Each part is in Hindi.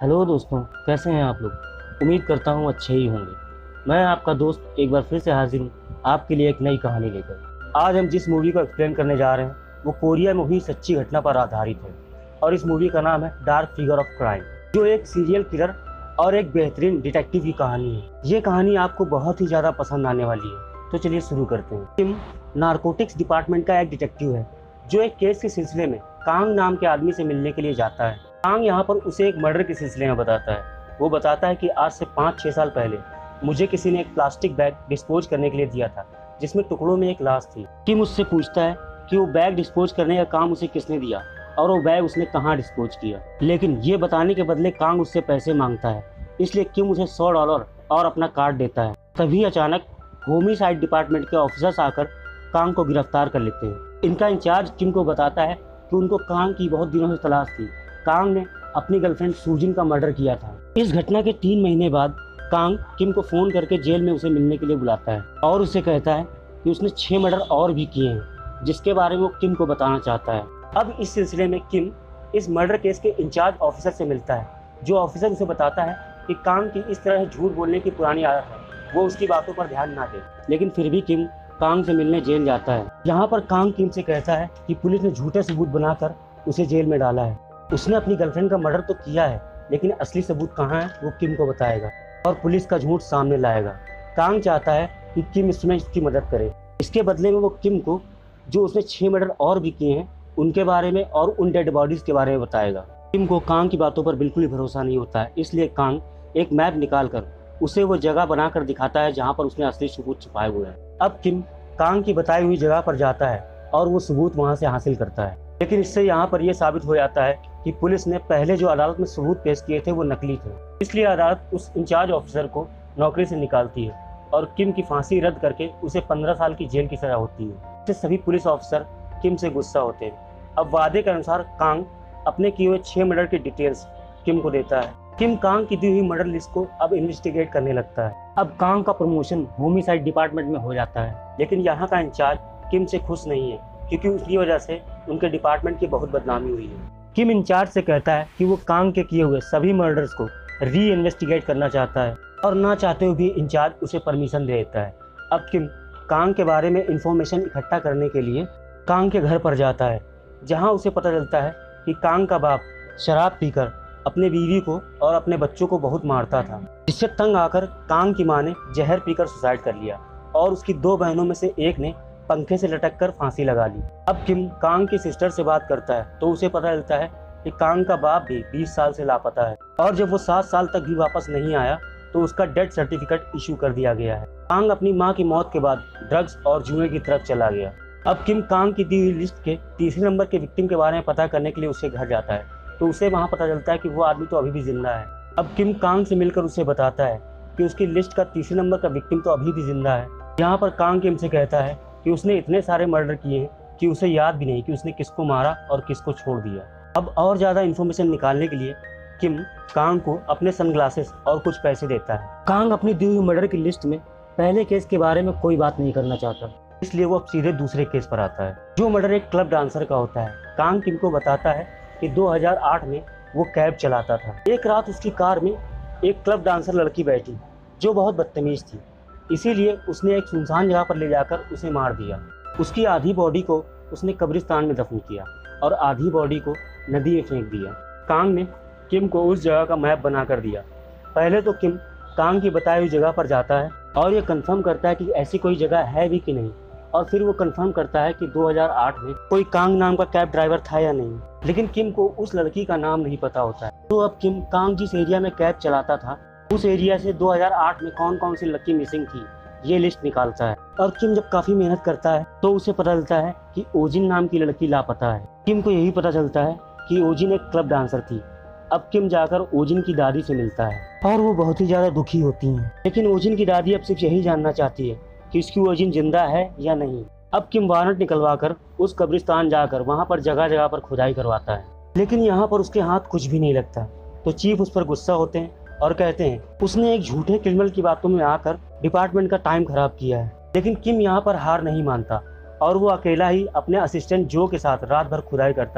हेलो दोस्तों, कैसे हैं आप लोग। उम्मीद करता हूँ अच्छे ही होंगे। मैं आपका दोस्त एक बार फिर से हाजिर हूँ आपके लिए एक नई कहानी लेकर। आज हम जिस मूवी को एक्सप्लेन करने जा रहे हैं वो कोरिया में हुई सच्ची घटना पर आधारित है और इस मूवी का नाम है डार्क फिगर ऑफ क्राइम, जो एक सीरियल किलर और एक बेहतरीन डिटेक्टिव की कहानी है। ये कहानी आपको बहुत ही ज़्यादा पसंद आने वाली है। तो चलिए शुरू करते हैं। किम नारकोटिक्स डिपार्टमेंट का एक डिटेक्टिव है जो एक केस के सिलसिले में कांग नाम के आदमी से मिलने के लिए जाता है। कांग यहाँ पर उसे एक मर्डर के सिलसिले में बताता है। वो बताता है कि आज से 5-6 साल पहले मुझे किसी ने एक प्लास्टिक बैग डिस्पोज करने के लिए दिया था जिसमें टुकड़ों में एक लाश थी। किम उससे पूछता है कि वो बैग डिस्पोज करने का काम उसे किसने दिया और वो बैग उसने कहाँ डिस्पोज किया, लेकिन ये बताने के बदले कांग उससे पैसे मांगता है। इसलिए किम उसे $100 और अपना कार्ड देता है। तभी अचानक होमिसाइड डिपार्टमेंट के ऑफिसर्स आकर कांग को गिरफ्तार कर लेते हैं। इनका इंचार्ज किम को बताता है कि उनको कांग की बहुत दिनों से तलाश थी। कांग ने अपनी गर्लफ्रेंड सूजिन का मर्डर किया था। इस घटना के 3 महीने बाद कांग किम को फोन करके जेल में उसे मिलने के लिए बुलाता है और उसे कहता है कि उसने 6 मर्डर और भी किए हैं जिसके बारे में वो किम को बताना चाहता है। अब इस सिलसिले में किम इस मर्डर केस के इंचार्ज ऑफिसर से मिलता है, जो ऑफिसर उसे बताता है कि कांग की इस तरह झूठ बोलने की पुरानी आदत है, वो उसकी बातों पर ध्यान ना दे। लेकिन फिर भी किम कांग से मिलने जेल जाता है। यहाँ पर कांग किम से कहता है कि पुलिस ने झूठे सबूत बनाकर उसे जेल में डाला है। उसने अपनी गर्लफ्रेंड का मर्डर तो किया है, लेकिन असली सबूत कहाँ है वो किम को बताएगा और पुलिस का झूठ सामने लाएगा। कांग चाहता है कि किम इसमें इसकी मदद करे। इसके बदले में वो किम को जो उसने 6 मर्डर और भी किए हैं उनके बारे में और उन डेड बॉडीज के बारे में बताएगा। किम को कांग की बातों पर बिल्कुल ही भरोसा नहीं होता है, इसलिए कांग एक मैप निकाल कर उसे वो जगह बनाकर दिखाता है जहाँ पर उसने असली सबूत छुपाए हुए हैं। अब किम कांग की बताई हुई जगह पर जाता है और वो सबूत वहाँ से हासिल करता है, लेकिन इससे यहाँ पर यह साबित हो जाता है कि पुलिस ने पहले जो अदालत में सबूत पेश किए थे वो नकली थे। इसलिए अदालत उस इंचार्ज ऑफिसर को नौकरी से निकालती है और किम की फांसी रद्द करके उसे 15 साल की जेल की सजा होती है। इससे सभी पुलिस ऑफिसर किम से गुस्सा होते हैं। अब वादे के अनुसार कांग अपने किए हुए 6 मर्डर की डिटेल्स किम को देता है। किम कांग की दी हुई मर्डर लिस्ट को अब इन्वेस्टिगेट करने लगता है। अब कांग का प्रमोशन होमिसाइड डिपार्टमेंट में हो जाता है, लेकिन यहाँ का इंचार्ज किम से खुश नहीं है क्योंकि उसकी वजह से उनके डिपार्टमेंट की बहुत बदनामी हुई है। किम इंचार्ज से कहता है कि वो कांग के किए हुए सभी मर्डर्स को री इन्वेस्टिगेट करना चाहता है और ना चाहते हुए भी इंचार्ज उसे परमिशन दे देता है। अब किम कांग के बारे में इंफॉर्मेशन इकट्ठा करने के लिए कांग के घर पर जाता है, जहां उसे पता चलता है कि कांग का बाप शराब पीकर अपने बीवी को और अपने बच्चों को बहुत मारता था, जिससे तंग आकर कांग की मां ने जहर पीकर सुसाइड कर लिया और उसकी 2 बहनों में से एक ने पंखे से लटक कर फांसी लगा ली। अब किम कांग की सिस्टर से बात करता है तो उसे पता चलता है कि कांग का बाप भी 20 साल से लापता है और जब वो 7 साल तक भी वापस नहीं आया तो उसका डेथ सर्टिफिकेट इशू कर दिया गया है। कांग अपनी मां की मौत के बाद ड्रग्स और जुए की तरफ चला गया। अब किम कांग की दी हुई लिस्ट के तीसरे नंबर के विक्टिम के बारे में पता करने के लिए उसके घर जाता है, तो उसे वहाँ पता चलता है कि वो आदमी तो अभी भी जिंदा है। अब किम कांग से मिलकर उसे बताता है कि उसकी लिस्ट का तीसरे नंबर का विक्टिम तो अभी भी जिंदा है। यहाँ पर कांग किम से कहता है कि उसने इतने सारे मर्डर किए हैं कि उसे याद भी नहीं कि उसने किसको मारा और किसको छोड़ दिया। अब और ज़्यादा इन्फॉर्मेशन निकालने के लिए किम कांग को अपने सनग्लासेस और कुछ पैसे देता है। कांग अपनी दी हुई मर्डर की लिस्ट में पहले केस के बारे में कोई बात नहीं करना चाहता, इसलिए वो अब सीधे दूसरे केस पर आता है, जो मर्डर एक क्लब डांसर का होता है। कांग किम को बताता है कि 2008 में वो कैब चलाता था। एक रात उसकी कार में एक क्लब डांसर लड़की बैठी जो बहुत बदतमीज थी, इसीलिए उसने एक सुनसान जगह पर ले जाकर उसे मार दिया। उसकी आधी बॉडी को उसने कब्रिस्तान में दफन किया और आधी बॉडी को नदी में फेंक दिया। कांग ने किम को उस जगह का मैप बना कर दिया। पहले तो किम कांग की बताई हुई जगह पर जाता है और ये कंफर्म करता है कि ऐसी कोई जगह है भी कि नहीं, और फिर वो कंफर्म करता है कि 2008 में कोई कांग नाम का कैब ड्राइवर था या नहीं, लेकिन किम को उस लड़की का नाम नहीं पता होता है। तो अब किम कांग जिस एरिया में कैब चलाता था उस एरिया से 2008 में कौन कौन सी लड़की मिसिंग थी ये लिस्ट निकालता है। और किम जब काफी मेहनत करता है तो उसे पता चलता है कि ओजिन नाम की लड़की लापता है। किम को यही पता चलता है कि ओजिन एक क्लब डांसर थी। अब किम जाकर ओजिन की दादी से मिलता है और वो बहुत ही ज्यादा दुखी होती हैं, लेकिन ओजिन की दादी अब सिर्फ यही जानना चाहती है कि उसकी ओजिन जिंदा है या नहीं। अब किम वारंट निकलवा कर उस कब्रिस्तान जाकर वहाँ पर जगह जगह पर खुदाई करवाता है, लेकिन यहाँ पर उसके हाथ कुछ भी नहीं लगता। तो चीफ उस पर गुस्सा होते हैं और कहते हैं उसने एक झूठे क्रिमिनल की बातों में आकर डिपार्टमेंट का टाइम खराब किया है। लेकिन किम यहाँ पर हार नहीं मानता और वो अकेला ही अपने असिस्टेंट जो के साथ रात भर खुदाई करता है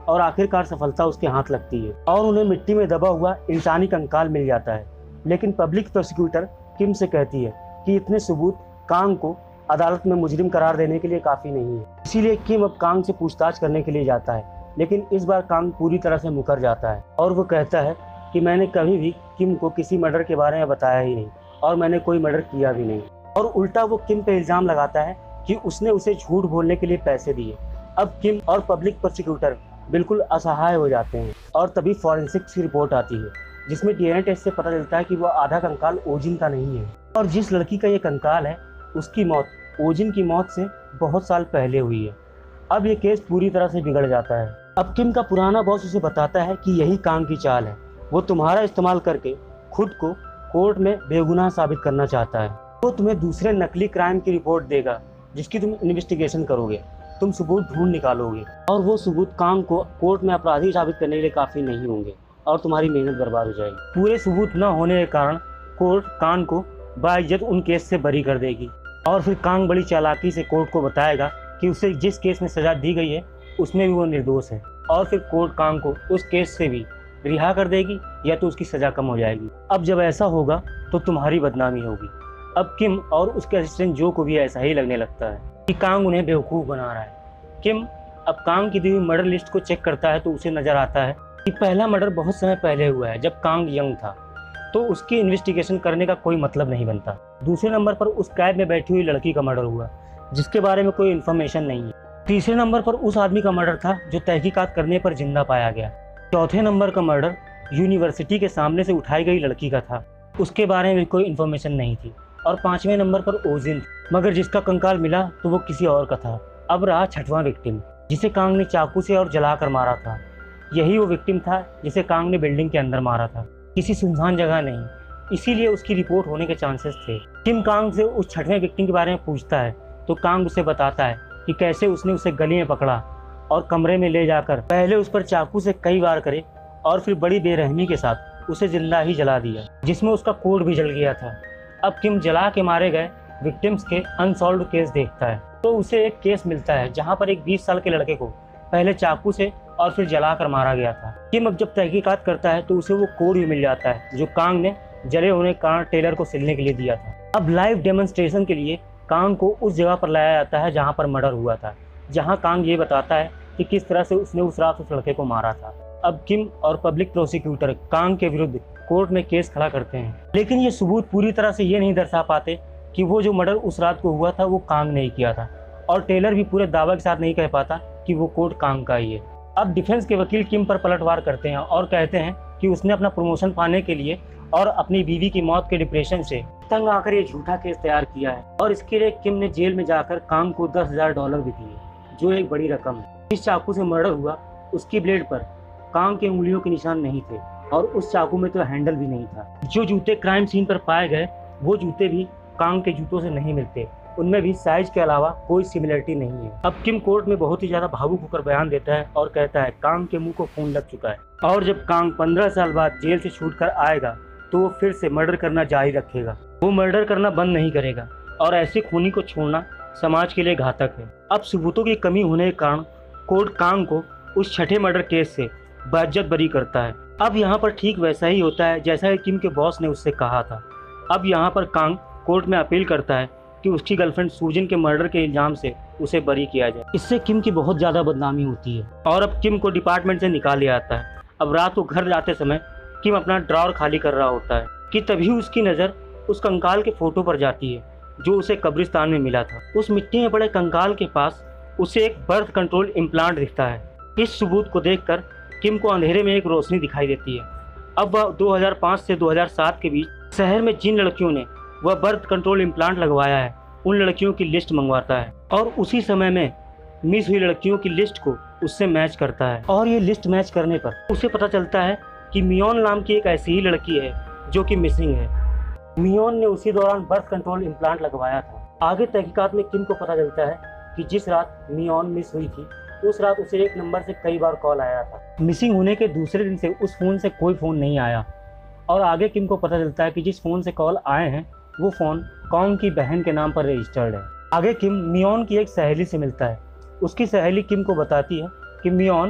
और आखिरकार सफलता उसके हाथ लगती है और उन्हें मिट्टी में दबा हुआ इंसानी कंकाल मिल जाता है। लेकिन पब्लिक प्रोसिक्यूटर किम से कहती है कि इतने सबूत कांग को अदालत में मुजरिम करार देने के लिए काफ़ी नहीं है। इसीलिए किम अब कांग से पूछताछ करने के लिए जाता है, लेकिन इस बार कांग पूरी तरह से मुकर जाता है और वो कहता है कि मैंने कभी भी किम को किसी मर्डर के बारे में बताया ही नहीं और मैंने कोई मर्डर किया भी नहीं। और उल्टा वो किम पे इल्ज़ाम लगाता है कि उसने उसे झूठ बोलने के लिए पैसे दिए। अब किम और पब्लिक प्रोसिक्यूटर बिल्कुल असहाय हो जाते हैं और तभी फॉरेंसिक्स की रिपोर्ट आती है जिसमें डीएनए टेस्ट से पता चलता है कि वो आधा कंकाल ओजिन का नहीं है और जिस लड़की का ये कंकाल है उसकी मौत ओजिन की मौत से बहुत साल पहले हुई है। अब ये केस पूरी तरह से बिगड़ जाता है। अब किम का पुराना बॉस उसे बताता है कि यही कांग की चाल है, वो तुम्हारा इस्तेमाल करके खुद को कोर्ट में बेगुनाह साबित करना चाहता है। वो तुम्हें दूसरे नकली क्राइम की रिपोर्ट देगा जिसकी तुम इन्वेस्टिगेशन करोगे, तुम सबूत ढूंढ निकालोगे और वो सबूत कांग को कोर्ट में अपराधी साबित करने के लिए काफ़ी नहीं होंगे और तुम्हारी मेहनत बर्बाद हो जाएगी। पूरे सबूत न होने के कारण कोर्ट कांग को बाइज्जत उन केस से बरी कर देगी और फिर कांग बड़ी चालाकी से कोर्ट को बताएगा कि उसे जिस केस में सजा दी गई है उसमें भी वो निर्दोष है और फिर कोर्ट कांग को उस केस से भी रिहा कर देगी या तो उसकी सजा कम हो जाएगी। अब जब ऐसा होगा तो तुम्हारी बदनामी होगी। अब किम और उसके असिस्टेंट जो को भी ऐसा ही लगने लगता है कि कांग उन्हें बेवकूफ़ बना रहा है। किम अब कांग की दी हुई मर्डर लिस्ट को चेक करता है तो उसे नज़र आता है कि पहला मर्डर बहुत समय पहले हुआ है जब कांग यंग था, तो उसकी इन्वेस्टिगेशन करने का कोई मतलब नहीं बनता। दूसरे नंबर पर उस कैब में बैठी हुई लड़की का मर्डर हुआ जिसके बारे में कोई इन्फॉर्मेशन नहीं है। तीसरे नंबर पर उस आदमी का मर्डर था जो तहकीकात करने पर जिंदा पाया गया। चौथे नंबर का मर्डर यूनिवर्सिटी के सामने से उठाई गई लड़की का था, उसके बारे में कोई इन्फॉर्मेशन नहीं थी। और पांचवें नंबर पर ओजिन, मगर जिसका कंकाल मिला तो वो किसी और का था। अब रहा छठवां विक्टिम जिसे कांग ने चाकू से और जलाकर मारा था। यही वो विक्टिम था जिसे कांग ने बिल्डिंग के अंदर मारा था, किसी सुनसान जगह नहीं, इसीलिए उसकी रिपोर्ट होने के चांसेस थे। किम कांग से उस छठवें विक्टिम के बारे में पूछता है तो कांग उसे बताता है कि कैसे उसने उसे गली में पकड़ा और कमरे में ले जाकर पहले उस पर चाकू से कई वार करे और फिर बड़ी बेरहमी के साथ उसे जिंदा ही जला दिया, जिसमें उसका कोट भी जल गया था। अब किम जला के मारे गए विक्टिम्स के अनसॉल्व्ड केस देखता है तो उसे एक केस मिलता है जहां पर एक 20 साल के लड़के को पहले चाकू से और फिर जलाकर मारा गया था। किम अब जब तहकीकात करता है तो उसे वो कोड भी मिल जाता है जो कांग ने जले होने कार टेलर को सिलने के लिए दिया था। अब लाइव डेमोन्स्ट्रेशन के लिए कांग को उस जगह पर लाया जाता है जहां पर मर्डर हुआ था, जहां कांग ये बताता है कि किस तरह से उसने उस रात उस लड़के को मारा था। अब किम और पब्लिक प्रोसिक्यूटर कांग के विरुद्ध कोर्ट में केस खड़ा करते हैं, लेकिन ये सबूत पूरी तरह से ये नहीं दर्शा पाते कि वो जो मर्डर उस रात को हुआ था वो कांग ने ही किया था, और टेलर भी पूरे दावा के साथ नहीं कह पाता कि वो कोड कांग का ही है। अब डिफेंस के वकील किम पर पलटवार करते हैं और कहते हैं कि उसने अपना प्रमोशन पाने के लिए और अपनी बीवी की मौत के डिप्रेशन से तंग आकर ये झूठा केस तैयार किया है, और इसके लिए किम ने जेल में जाकर कांग को $10,000 भी दिए, जो एक बड़ी रकम है। जिस चाकू से मर्डर हुआ उसकी ब्लेड पर कांग के उंगलियों के निशान नहीं थे और उस चाकू में तो हैंडल भी नहीं था। जो जूते क्राइम सीन पर पाए गए वो जूते भी कांग के जूतों से नहीं मिलते, उनमें भी साइज के अलावा कोई सिमिलरिटी नहीं है। अब किम कोर्ट में बहुत ही ज्यादा भावुक होकर बयान देता है और कहता है कांग के मुंह को खून लग चुका है और जब कांग 15 साल बाद जेल से छूटकर आएगा तो वो फिर से मर्डर करना जारी रखेगा। वो मर्डर करना बंद नहीं करेगा और ऐसे खूनी को छोड़ना समाज के लिए घातक है। अब सबूतों की कमी होने के कारण कोर्ट कांग को उस छठे मर्डर केस से बाइज्जत बरी करता है। अब यहाँ पर ठीक वैसा ही होता है जैसा कि किम के बॉस ने उससे कहा था। अब यहाँ पर कांग कोर्ट में अपील करता है कि उसकी गर्लफ्रेंड सूजन के मर्डर के इल्जाम से उसे बरी किया जाए। इससे किम की बहुत ज़्यादा बदनामी होती है और अब किम को डिपार्टमेंट से निकाल लिया जाता है। अब रात को घर जाते समय किम अपना ड्रॉर खाली कर रहा होता है कि तभी उसकी नज़र उस कंकाल के फोटो पर जाती है जो उसे कब्रिस्तान में मिला था। उस मिट्टी में पड़े कंकाल के पास उसे एक बर्थ कंट्रोल इम्प्लांट दिखता है। इस सबूत को देखकर किम को अंधेरे में एक रोशनी दिखाई देती है। अब वह 2005 से 2007 के बीच शहर में जिन लड़कियों ने वह बर्थ कंट्रोल इम्प्लांट लगवाया है उन लड़कियों की लिस्ट मंगवाता है और उसी समय में मिस हुई लड़कियों की लिस्ट को उससे मैच करता है। और ये लिस्ट मैच करने पर उसे पता चलता है कि मियोन नाम की एक ऐसी ही लड़की है जो कि मिसिंग है। मियोन ने उसी दौरान बर्थ कंट्रोल इम्प्लांट लगवाया था। आगे तहकीकात में किम को पता चलता है कि जिस रात मियोन मिस हुई थी उस रात उसे एक नंबर से कई बार कॉल आया था। मिसिंग होने के दूसरे दिन से उस फोन से कोई फ़ोन नहीं आया और आगे किम को पता चलता है कि जिस फ़ोन से कॉल आए हैं वो फ़ोन कांग की बहन के नाम पर रजिस्टर्ड है। आगे किम मियोन की एक सहेली से मिलता है। उसकी सहेली किम को बताती है कि मियोन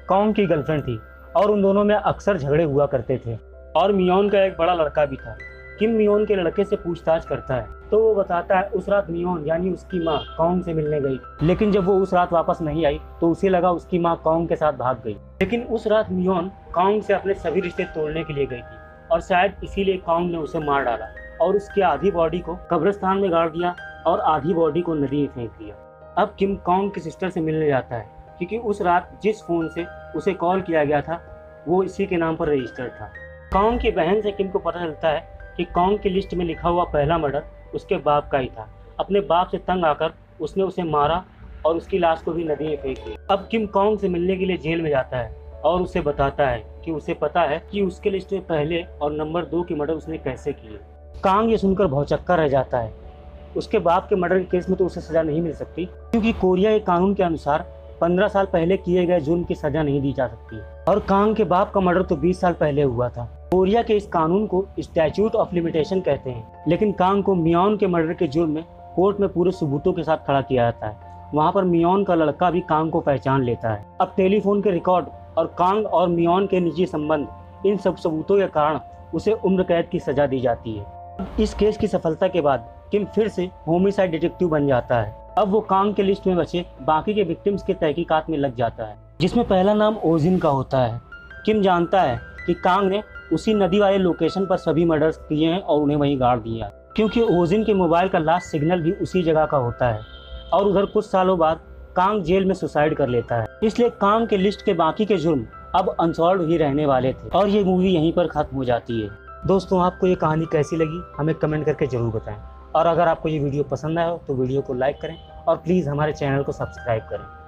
कॉन्ग की गर्लफ्रेंड थी और उन दोनों में अक्सर झगड़े हुआ करते थे। और मियोन का एक बड़ा लड़का भी था। किम मियोन के लड़के से पूछताछ करता है तो वो बताता है उस रात मियोन यानी उसकी माँ कॉन्ग से मिलने गई, लेकिन जब वो उस रात वापस नहीं आई तो उसे लगा उसकी माँ कॉन्ग के साथ भाग गई। लेकिन उस रात मियोन कॉन्ग से अपने सभी रिश्ते तोड़ने के लिए गई थी और शायद इसीलिए कॉन्ग ने उसे मार डाला और उसकी आधी बॉडी को कब्रिस्तान में गाड़ दिया और आधी बॉडी को नदी में फेंक दिया। अब किम कॉन्ग की सिस्टर से मिलने जाता है क्योंकि उस रात जिस फोन से उसे कॉल किया गया था वो इसी के नाम पर रजिस्टर्ड था। कॉन्ग की बहन से किम को पता चलता है कि कॉन्ग की लिस्ट में लिखा हुआ पहला मर्डर उसके बाप का ही था। अपने बाप से तंग आकर उसने उसे मारा और उसकी लाश को भी नदी में फेंक दिया। अब किम कॉन्ग से मिलने के लिए जेल में जाता है और उसे बताता है कि उसे पता है कि उसके लिस्ट में पहले और नंबर 2 की मर्डर उसने कैसे की है। कॉन्ग ये सुनकर भौचक्का रह जाता है। उसके बाप के मर्डर के केस में तो उसे सजा नहीं मिल सकती क्योंकि कोरिया के कानून के अनुसार 15 साल पहले किए गए जुर्म की सजा नहीं दी जा सकती और कॉन्ग के बाप का मर्डर तो 20 साल पहले हुआ था। कोरिया के इस कानून को स्टैच्यूट ऑफ लिमिटेशन कहते हैं, लेकिन कॉन्ग को मियोन के मर्डर के जुर्म में कोर्ट में पूरे सबूतों के साथ खड़ा किया जाता है। वहाँ पर मियोन का लड़का भी कॉन्ग को पहचान लेता है। अब टेलीफोन के रिकॉर्ड और कॉन्ग और मियोन के निजी संबंध, इन सब सबूतों के कारण उसे उम्र कैद की सजा दी जाती है। इस केस की सफलता के बाद किम फिर से होमिसाइड डिटेक्टिव बन जाता है। अब वो कॉन्ग के लिस्ट में बचे बाकी के विक्टिम्स के तहकीकात में लग जाता है, जिसमें पहला नाम ओजिन का होता है। किम जानता है कि कॉन्ग ने उसी नदी वाले लोकेशन पर सभी मर्डर्स किए हैं और उन्हें वहीं गाड़ दिया, क्योंकि ओजिन के मोबाइल का लास्ट सिग्नल भी उसी जगह का होता है। और उधर कुछ सालों बाद कॉन्ग जेल में सुसाइड कर लेता है। इसलिए कॉन्ग के लिस्ट के बाकी के जुर्म अब अनसॉल्व ही रहने वाले थे और ये मूवी यहीं पर खत्म हो जाती है। दोस्तों, आपको ये कहानी कैसी लगी हमें कमेंट करके जरूर बताएं और अगर आपको ये वीडियो पसंद आया हो तो वीडियो को लाइक करें और प्लीज़ हमारे चैनल को सब्सक्राइब करें।